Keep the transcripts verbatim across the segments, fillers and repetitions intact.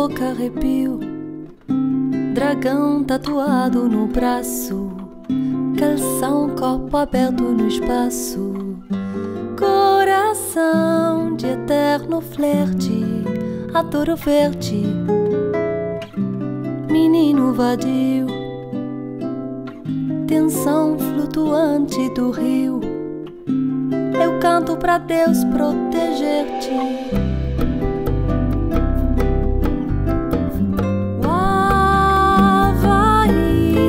provoca arrepio, dragão tatuado no braço, calção, corpo aberto no espaço, coração de eterno flerte, adoro ver-te, menino vadio, tensão flutuante do rio. Eu canto pra Deus proteger-te. O Havaí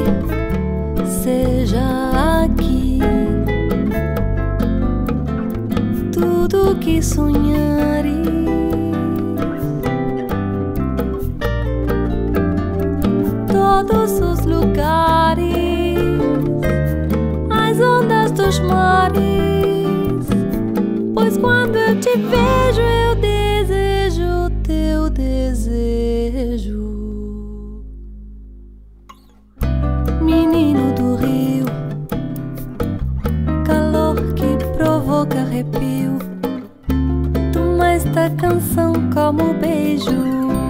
seja aqui tudo que sonhares, todos os lugares, as ondas dos mares. Pois quando eu te vejo, eu desejo teu desejo. Menino do rio, calor que provoca arrepio, toma esta canção como beijo.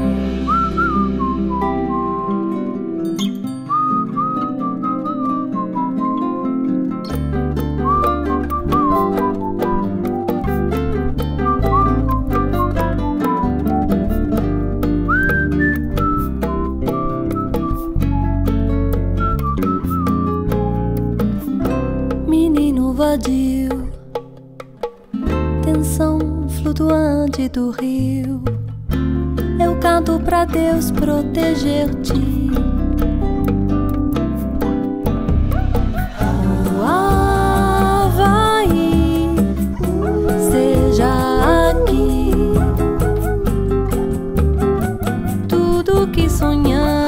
Vadio, tensão flutuante do rio. Eu canto pra Deus proteger-te. O Havaí seja aqui tudo que sonhares,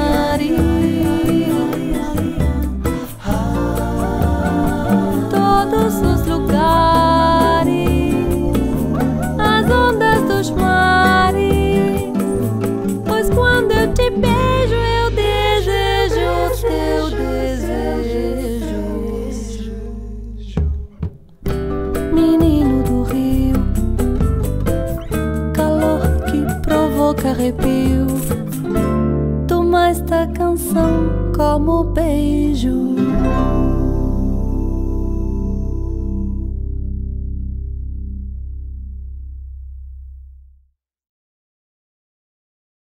todos os lugares, as ondas dos mares. Pois quando eu te beijo, eu desejo teu desejo. Menino do rio, calor que provoca arrepio, toma esta canção como beijo.